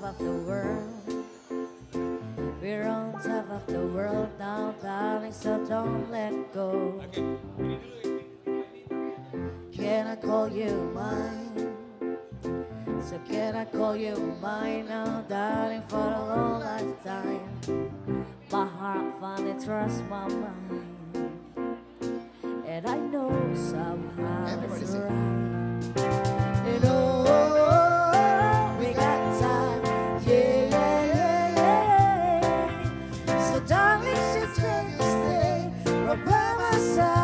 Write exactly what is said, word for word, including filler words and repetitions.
of the world. We're on top of the world now, darling, so don't let go. Can I call you mine? So can I call you mine now, darling, for a whole lifetime? My heart finally trusts my mind, and I know somehow Everybody it's sing. right. You know, we got time, yeah, yeah, yeah, yeah. So darling, just take a stay right by my side.